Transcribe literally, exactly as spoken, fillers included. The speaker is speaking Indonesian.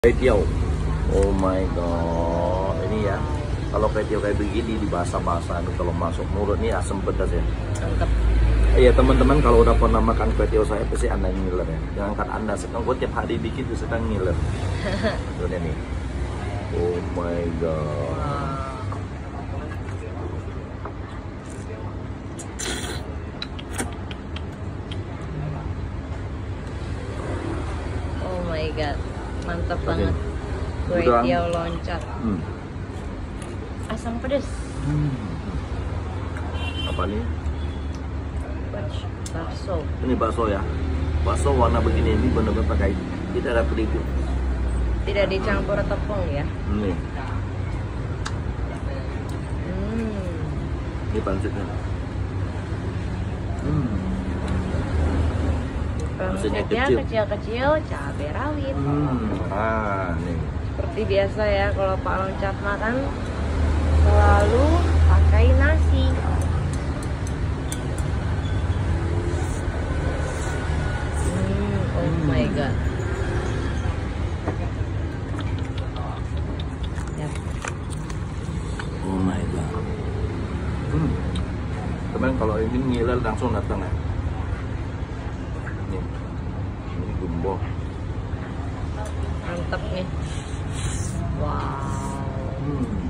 Kwetiau. Oh my god, ini ya. Kalau kwetiau kayak begini di bahasa-bahasa itu kalau masuk mulut nih asam pedas ya. Mantap. Iya teman-teman, kalau udah pernah makan kwetiau saya pasti anda ngiler ya. Jangan kan anda, sekarang gue tiap hari bikin tuh sedang ngiler. Tuh nih. Oh my god. Oh my god, mantap banget. Kwetiau loncat. Hmm. Asam pedas. Hmm. Apa nih? Bakso. Ini bakso ya. Bakso warna begini ini benar-benar pakai tidak ada terigu. Tidak dicampur tepung ya. Ini. Hmm. Ini pangsitnya. Hmm. Pangsitnya kecil. Kecil-kecil, cabai rawit. Hmm. Ah, nih. Seperti biasa ya, kalau Pak Loncat makan selalu pakai nasi. Hmm, oh my god. Ya. Oh my god. Hmm. Teman kalau ini ngiler langsung datang ya. Nih. Ini gumbo. Mantap nih. Wow. Hmm.